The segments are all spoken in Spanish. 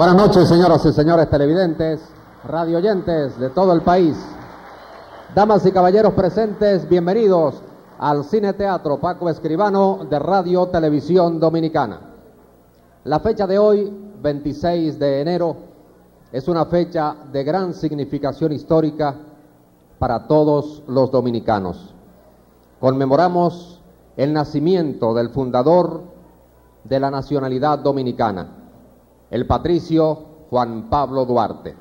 Buenas noches, señoras y señores televidentes, radioyentes de todo el país. Damas y caballeros presentes, bienvenidos al Cine Teatro Paco Escribano de Radio Televisión Dominicana. La fecha de hoy, 26 de enero, es una fecha de gran significación histórica para todos los dominicanos. Conmemoramos el nacimiento del fundador de la nacionalidad dominicana, el patricio Juan Pablo Duarte.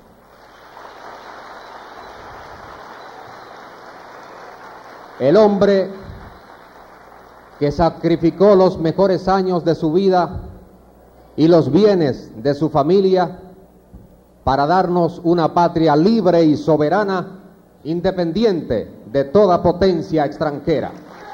El hombre que sacrificó los mejores años de su vida y los bienes de su familia para darnos una patria libre y soberana, independiente de toda potencia extranjera.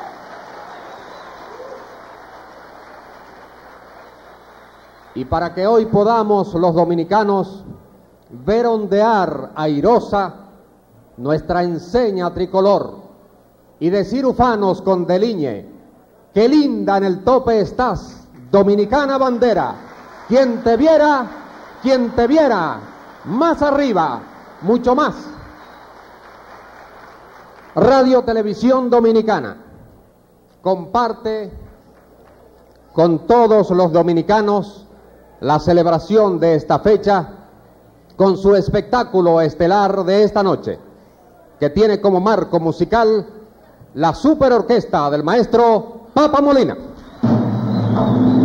Y para que hoy podamos los dominicanos ver ondear airosa nuestra enseña tricolor y decir ufanos con deliñe, qué linda en el tope estás, dominicana bandera, quien te viera, más arriba, mucho más. Radio Televisión Dominicana comparte con todos los dominicanos la celebración de esta fecha con su espectáculo estelar de esta noche, que tiene como marco musical la superorquesta del maestro Papa Molina.